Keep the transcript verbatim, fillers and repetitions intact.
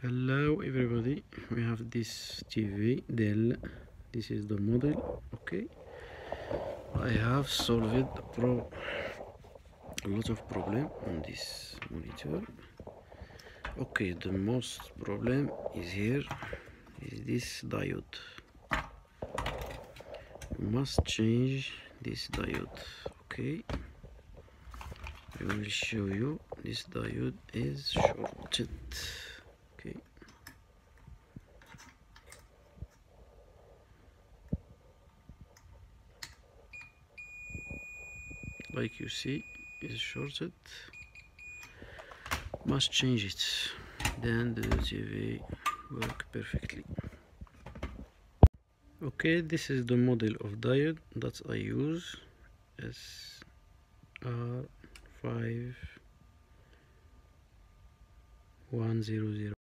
Hello everybody, we have this T V Dell. This is the model. Okay, I have solved pro a lot of problem on this monitor. Okay, the most problem is here is this diode. You must change this diode. Okay, I will show you. This diode is shorted. Okay, like you see, is shorted. Must change it, then the T V work perfectly. Okay, this is the model of diode that I use, S R five one zero zero.